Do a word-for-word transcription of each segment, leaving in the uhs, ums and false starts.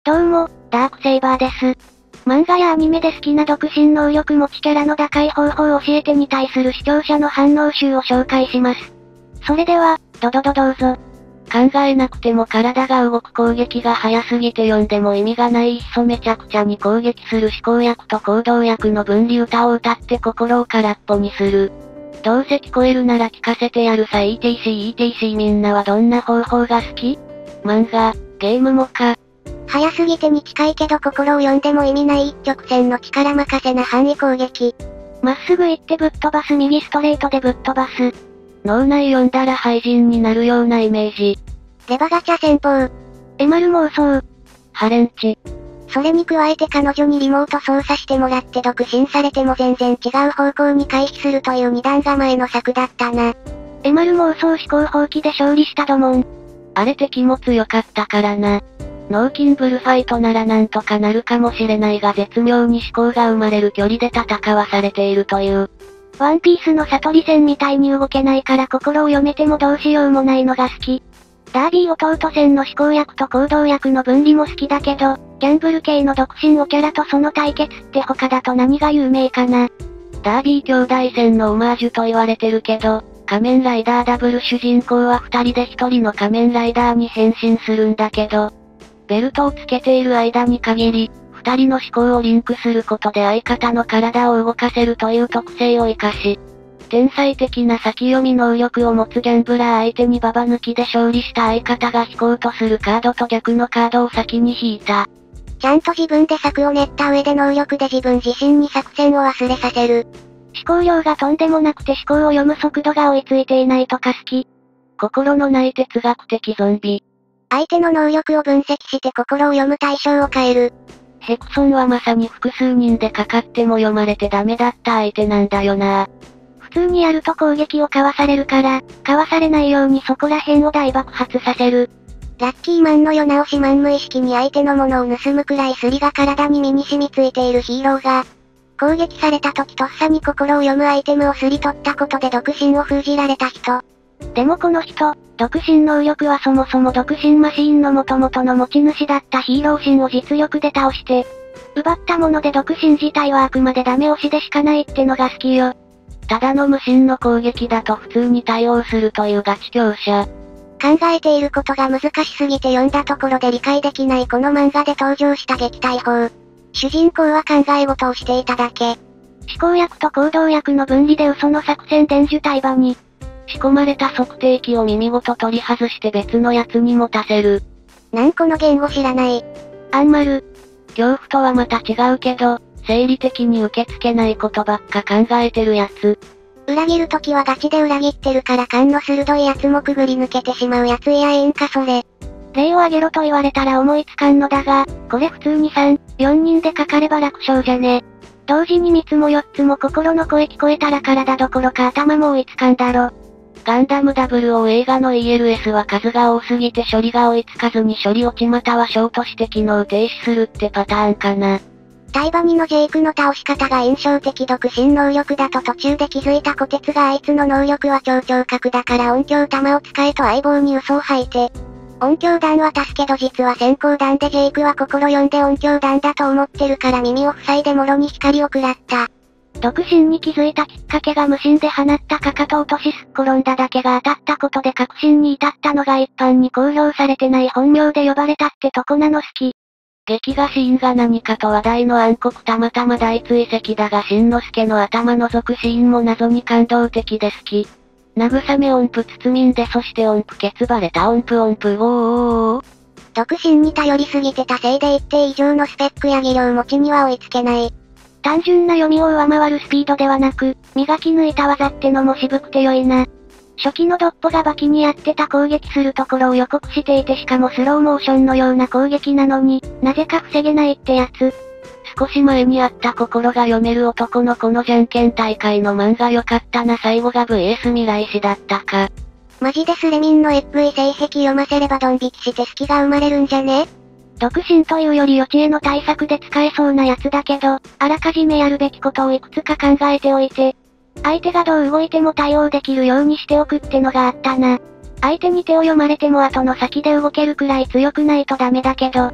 どうも、ダークセイバーです。漫画やアニメで好きな独身能力持ちキャラの打開方法を教えてに対する視聴者の反応集を紹介します。それでは、ドドドどうぞ。 考えなくても体が動く攻撃が早すぎて読んでも意味がない。いっそめちゃくちゃに攻撃する思考薬と行動薬の分離歌を歌って心を空っぽにする。どうせ聞こえるなら聞かせてやるさ。 イーティーシー イーティーシー みんなはどんな方法が好き？漫画、ゲームもか。 早すぎてに近いけど心を読んでも意味ない一直線の力任せな範囲攻撃。まっすぐ行ってぶっ飛ばす、右ストレートでぶっ飛ばす。 脳内読んだら廃人になるようなイメージ。 レバガチャ戦法。エマル妄想。 ハレンチ。 それに加えて彼女にリモート操作してもらって独身されても全然違う方向に回避するという二段構えの策だったな。エマル妄想思考放棄で勝利したドモン。 あれ敵も強かったからな。脳筋ブルファイトならなんとかなるかもしれないが絶妙に思考が生まれる距離で戦わされているという。 ワンピースの悟り線みたいに動けないから心を読めてもどうしようもないのが好き。ダービー弟戦の思考薬と行動薬の分離も好きだけど、ギャンブル系の独身オキャラとその対決って他だと何が有名かな。 ダービー兄弟戦のオマージュと言われてるけど、仮面ライダーダブル主人公は二人で一人の仮面ライダーに変身するんだけど、ベルトをつけている間に限り、二人の思考をリンクすることで相方の体を動かせるという特性を活かし、天才的な先読み能力を持つギャンブラー相手にババ抜きで勝利した相方が引こうとするカードと逆のカードを先に引いた。 ちゃんと自分で策を練った上で能力で自分自身に作戦を忘れさせる。思考量がとんでもなくて思考を読む速度が追いついていないとか好き。 心のない哲学的ゾンビ。 相手の能力を分析して心を読む対象を変える。 ヘクソンはまさに複数人でかかっても読まれてダメだった相手なんだよな。 普通にやると攻撃をかわされるから、かわされないようにそこら辺を大爆発させる。ラッキーマンの世直しマン無意識に相手のものを盗むくらいスリが体に身に染みついているヒーローが、攻撃された時とっさに心を読むアイテムをすり取ったことで独身を封じられた人。でもこの人、独身能力はそもそも独身マシーンの元々の持ち主だったヒーロー神を実力で倒して、奪ったもので独身自体はあくまでダメ押しでしかないってのが好きよ。 ただの無心の攻撃だと普通に対応するというガチ強者。 考えていることが難しすぎて読んだところで理解できないこの漫画で登場した撃退法。主人公は考え事をしていただけ。思考薬と行動薬の分離で嘘の作戦伝授対馬に。 仕込まれた測定器を耳ごと取り外して別のやつに持たせる。 なんこの言語知らない。あんまる。 恐怖とはまた違うけど、生理的に受け付けないことばっか考えてるやつ。 裏切るときはガチで裏切ってるから勘の鋭いやつもくぐり抜けてしまうやついやええんかそれ。例を挙げろと言われたら思いつかんのだが、これ普通にさん、よんにんでかかれば楽勝じゃね。同時にみっつもよっつも心の声聞こえたら体どころか頭も追いつかんだろ。 ガンダム ダブルオー 映画の イーエルエス は数が多すぎて処理が追いつかずに処理落ちまたはショートして機能停止するってパターンかな。 対馬にのジェイクの倒し方が印象的独身能力だと途中で気づいた虎鉄があいつの能力は超聴覚だから音響玉を使えと相棒に嘘を吐いて。音響弾は足すけど実は先行弾でジェイクは心読んで音響弾だと思ってるから耳を塞いでもろに光を食らった。独身に気づいたきっかけが無心で放ったかかと落としすっ転んだだけが当たったことで確信に至ったのが一般に公表されてない本名で呼ばれたってとこなの好き。 劇画シーンが何かと話題の暗黒たまたま大追跡だがしんのすけの頭覗くシーンも謎に感動的で好き。慰め音符包みんでそして音符ケツバレた音符音符おーおーおー。 独身に頼りすぎてたせいで一定以上のスペックや技量持ちには追いつけない。単純な読みを上回るスピードではなく、磨き抜いた技ってのも渋くて良いな。初期のドッポがバキにやってた攻撃するところを予告していてしかもスローモーションのような攻撃なのに、なぜか防げないってやつ。 少し前にあった心が読める男の子のじゃんけん大会の漫画良かったな最後が ブイエス 未来史だったか。 マジでスレミンの エフブイ 性癖読ませればドン引きして隙が生まれるんじゃね？独身というより予知への対策で使えそうなやつだけど、あらかじめやるべきことをいくつか考えておいて、相手がどう動いても対応できるようにしておくってのがあったな。相手に手を読まれても後の先で動けるくらい強くないとダメだけど、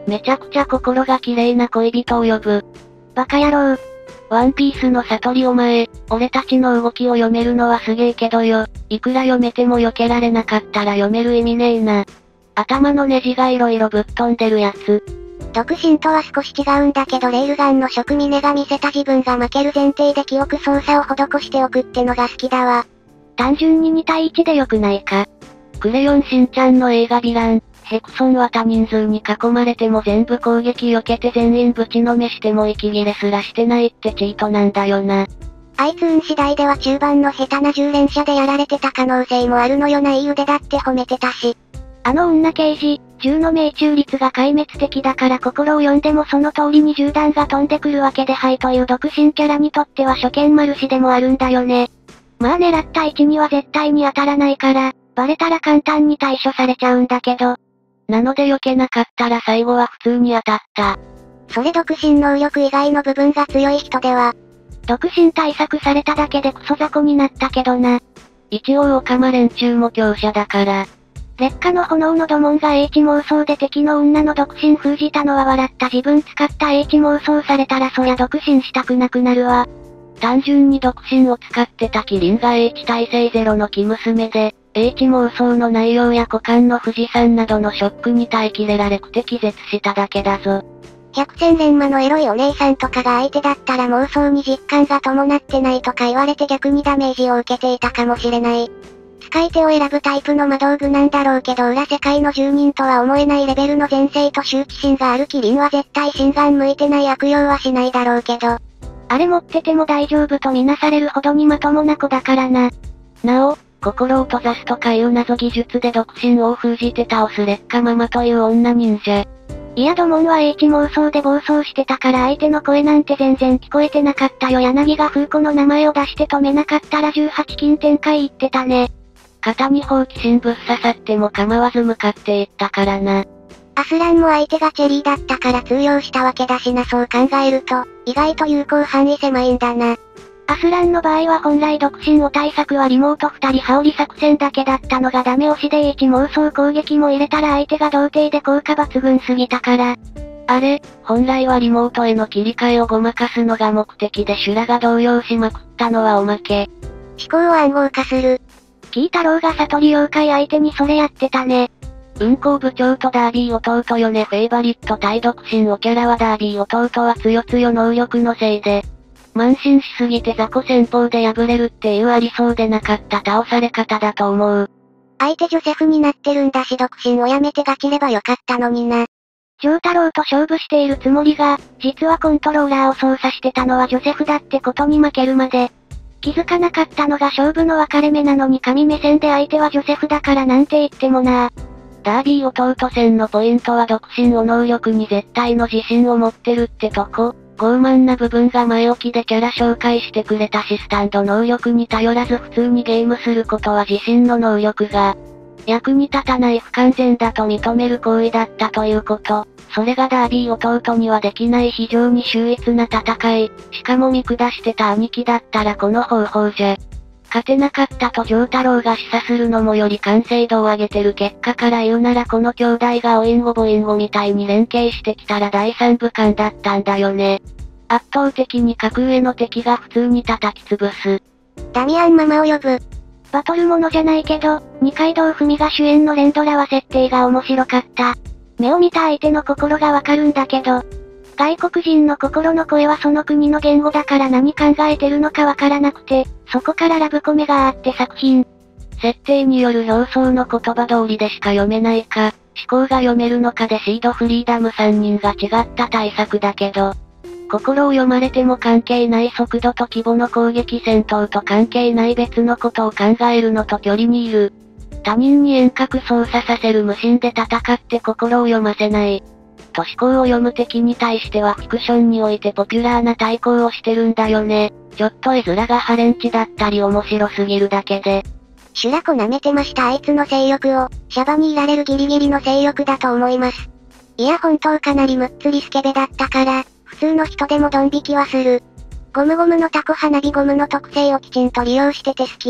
めちゃくちゃ心が綺麗な恋人を呼ぶ。 バカ野郎。 ワンピースの悟りお前、俺たちの動きを読めるのはすげえけどよ。いくら読めても避けられなかったら読める意味ねえな。頭のネジが色々ぶっ飛んでるやつ。 独身とは少し違うんだけどレールガンの職峰が見せた自分が負ける前提で記憶操作を施しておくってのが好きだわ。 単純にに対いちでよくないか。クレヨンしんちゃんの映画ヴィラン、ヘクソンは多人数に囲まれても全部攻撃避けて全員ぶちのめしても息切れすらしてないってチートなんだよな。 あいつ運次第では中盤の下手なじゅう連射でやられてた可能性もあるのよないい腕だって褒めてたし。 あの女刑事、銃の命中率が壊滅的だから心を読んでもその通りに銃弾が飛んでくるわけではいという独身キャラにとっては初見マルシでもあるんだよね。まあ狙った位置には絶対に当たらないから、バレたら簡単に対処されちゃうんだけど。なので避けなかったら最後は普通に当たった。 それ独身能力以外の部分が強い人では。 独身対策されただけでクソ雑魚になったけどな。一応オカマ連中も強者だから。劣化の炎の土門が H 妄想で敵の女の独身封じたのは笑った自分使った H 妄想されたらそりゃ独身したくなくなるわ。単純に独身を使ってたキリンが H 耐性ゼロの生娘で、H 妄想の内容や股間の富士山などのショックに耐えきれられくて気絶しただけだぞ。 百戦錬磨のエロいお姉さんとかが相手だったら妄想に実感が伴ってないとか言われて逆にダメージを受けていたかもしれない。使い手を選ぶタイプの魔道具なんだろうけど裏世界の住人とは思えないレベルの前世と羞恥心があるキリンは絶対心眼向いてない悪用はしないだろうけど。 あれ持ってても大丈夫とみなされるほどにまともな子だからな。なお、心を閉ざすとかいう謎技術で独身を封じて倒す劣化ママという女忍者。いや土門は H 妄想で暴走してたから相手の声なんて全然聞こえてなかったよ。柳が風子の名前を出して止めなかったらじゅうはち金展開言ってたね。肩に好奇心ぶっ刺さっても構わず向かっていったからな。 アスランも相手がチェリーだったから通用したわけだしな。そう考えると、意外と有効範囲狭いんだな。 アスランの場合は本来独身を対策はリモート二人羽織作戦だけだったのがダメ押しで H 妄想攻撃も入れたら相手が童貞で効果抜群すぎたから。あれ、本来はリモートへの切り替えをごまかすのが目的で修羅が動揺しまくったのはおまけ。 思考を暗号化する。 キイ太郎が悟り妖怪相手にそれやってたね。運行部長とダービー弟よね。フェイバリット対独身おキャラはダービー弟はつよつよ能力のせいで。慢心しすぎて雑魚戦法で破れるっていうありそうでなかった倒され方だと思う。 相手ジョセフになってるんだし独身をやめてガチればよかったのにな。 丈太郎と勝負しているつもりが、実はコントローラーを操作してたのはジョセフだってことに負けるまで。気づかなかったのが勝負の分かれ目なのに神目線で相手はジョセフだからなんて言ってもな。ダービー弟戦のポイントは独身を能力に絶対の自信を持ってるってとこ。傲慢な部分が前置きでキャラ紹介してくれたしスタンド能力に頼らず普通にゲームすることは自身の能力が役に立たない不完全だと認める行為だったということ。それがダービー弟にはできない非常に秀逸な戦い。しかも見下してた兄貴だったらこの方法じゃ。勝てなかったと丈太郎が示唆するのもより完成度を上げてる結果から言うならこの兄弟がオインゴボインゴみたいに連携してきたら第三部間だったんだよね。圧倒的に格上の敵が普通に叩き潰す。 ダミアンママを呼ぶ。 バトルものじゃないけど、二階堂ふみが主演の連ドラは設定が面白かった。目を見た相手の心がわかるんだけど、外国人の心の声はその国の言語だから何考えてるのかわからなくて、そこからラブコメがあって作品。設定による表層の言葉通りでしか読めないか、思考が読めるのかでシードフリーダムさんにんが違った対策だけど、心を読まれても関係ない速度と規模の攻撃戦闘と関係ない別のことを考えるのと距離にいる。他人に遠隔操作させる無心で戦って心を読ませない。と思考を読む敵に対してはフィクションにおいてポピュラーな対抗をしてるんだよね。ちょっと絵面がハレンチだったり面白すぎるだけで。 シュラコ舐めてましたあいつの性欲を、シャバにいられるギリギリの性欲だと思います。いや本当かなりむっつりスケベだったから、普通の人でもドン引きはする。ゴムゴムのタコ花火ゴムの特性をきちんと利用してて好き。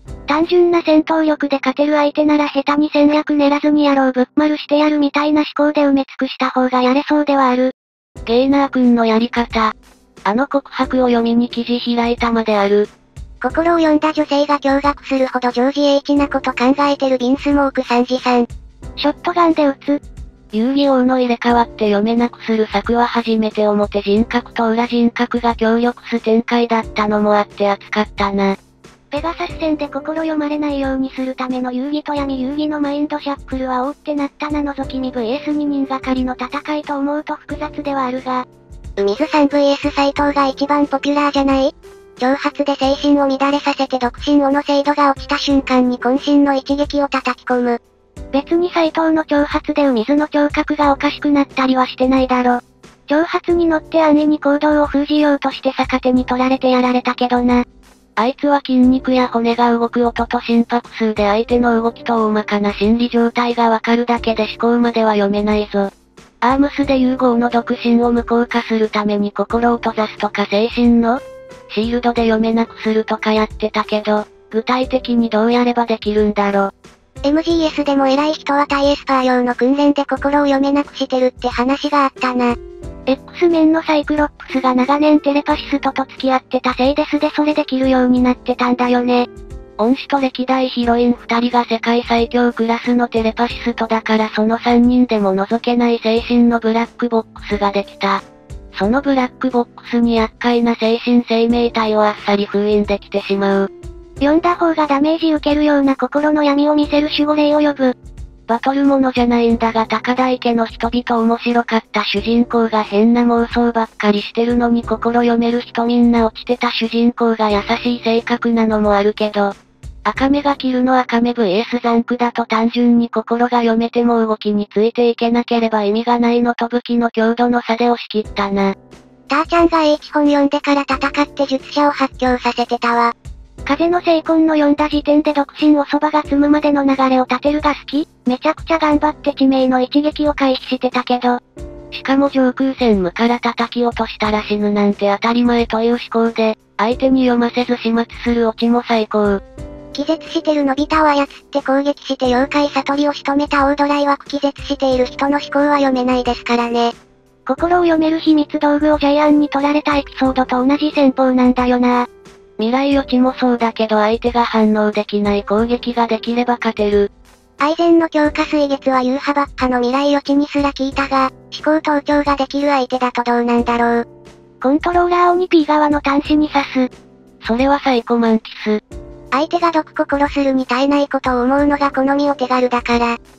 単純な戦闘力で勝てる相手なら下手に戦略練らずに野郎ぶっ丸してやるみたいな思考で埋め尽くした方がやれそうではある。 ゲイナー君のやり方。あの告白を読みに記事開いたまである。 心を読んだ女性が驚愕するほどジョージ H なこと考えてるビンスモークさんじさん。ショットガンで撃つ。 遊戯王の入れ替わって読めなくする策は初めて表人格と裏人格が協力す展開だったのもあって熱かったな。 ペガサス戦で心読まれないようにするための遊戯と闇遊戯のマインドシャッフルはおーってなったな。覗き見 ブイエスに 人がかりの戦いと思うと複雑ではあるが。海津さん ブイエス 斎藤が一番ポピュラーじゃない？挑発で精神を乱れさせて独身王の精度が落ちた瞬間に渾身の一撃を叩き込む。別に斎藤の挑発で海津の聴覚がおかしくなったりはしてないだろ。挑発に乗って安易に行動を封じようとして逆手に取られてやられたけどな。 あいつは筋肉や骨が動く音と心拍数で相手の動きと大まかな心理状態がわかるだけで思考までは読めないぞ。アームスで融合の独身を無効化するために心を閉ざすとか精神のシールドで読めなくするとかやってたけど、具体的にどうやればできるんだろ。 エムジーエス でも偉い人は対エスパー用の訓練で心を読めなくしてるって話があったな。X メンのサイクロップスが長年テレパシストと付き合ってたせいですでそれできるようになってたんだよね。 恩師と歴代ヒロイン二人が世界最強クラスのテレパシストだからその三人でも覗けない精神のブラックボックスができた。そのブラックボックスに厄介な精神生命体をあっさり封印できてしまう。 読んだ方がダメージ受けるような心の闇を見せる守護霊を呼ぶ。 バトルものじゃないんだが高台家の人々面白かった主人公が変な妄想ばっかりしてるのに心読める人みんな落ちてた主人公が優しい性格なのもあるけど、赤目がキルの赤目 ブイエス ザンクだと単純に心が読めても動きについていけなければ意味がないのと武器の強度の差で押し切ったな。 ターちゃんが H 本読んでから戦って術者を発狂させてたわ。風の聖魂の読んだ時点で独身お蕎麦が積むまでの流れを立てるが好き。めちゃくちゃ頑張って致命の一撃を回避してたけど。 しかも上空戦無から叩き落としたら死ぬなんて当たり前という思考で、相手に読ませず始末するオチも最高。 気絶してるのび太を操って攻撃して妖怪悟りを仕留めたオードライ枠気絶している人の思考は読めないですからね。心を読める秘密道具をジャイアンに取られたエピソードと同じ戦法なんだよな。 未来予知もそうだけど相手が反応できない攻撃ができれば勝てる。 アイゼンの強化水月はユーハばっかの未来予知にすら聞いたが、思考盗聴ができる相手だとどうなんだろう。コントローラーを にピー 側の端子に刺す。 それはサイコマンティス。 相手が毒心するに耐えないことを思うのが好みお手軽だから。